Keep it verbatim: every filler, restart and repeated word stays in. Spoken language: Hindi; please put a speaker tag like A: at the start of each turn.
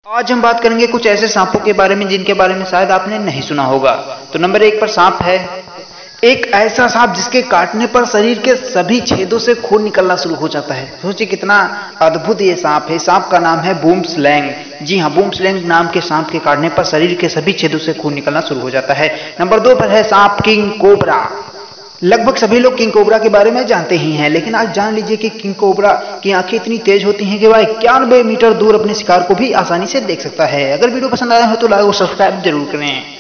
A: आज हम बात करेंगे कुछ ऐसे सांपों के बारे में जिनके बारे में शायद आपने नहीं सुना होगा। तो नंबर एक पर सांप है एक ऐसा सांप जिसके काटने पर शरीर के सभी छेदों से खून निकलना शुरू हो जाता है। सोचिए कितना अद्भुत ये सांप है। सांप का नाम है बूमस्लैंग। जी हाँ, बूमस्लैंग नाम के सांप के काटने पर शरीर के सभी छेदों से खून निकलना शुरू हो जाता है। नंबर दो पर है सांप किंग कोबरा। लगभग सभी लोग किंग कोबरा के बारे में जानते ही हैं, लेकिन आज जान लीजिए कि किंग कोबरा की आंखें इतनी तेज होती हैं कि वह इक्यानवे मीटर दूर अपने शिकार को भी आसानी से देख सकता है। अगर वीडियो पसंद आया हो तो लाइक और सब्सक्राइब जरूर करें।